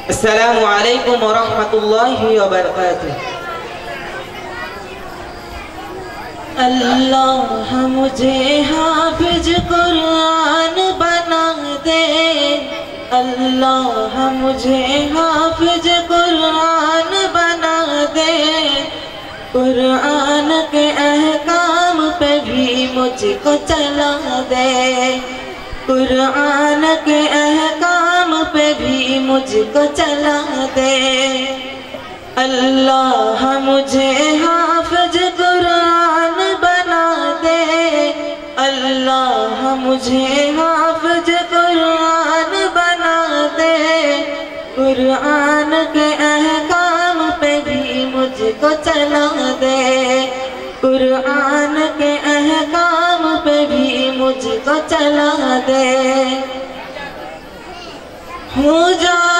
السلام علیکم ورحمۃ اللہ وبرکاتہ۔ اللہ مجھے حافظ قرآن بنا دے، اللہ مجھے حافظ قرآن بنا دے، قرآن کے احکام پہ بھی مجھ کو چلا دے، قرآن کے احکام پہ بھی مجھ کو چلا دے۔ اللہ مجھے حافظ قرآن بنا دے، اللہ مجھے حافظ قرآن بنا دے، قرآن کے احکام پہ بھی مجھ کو چلا دے، قرآن کے احکام پہ بھی مجھ کو چلا دے۔ ہو جا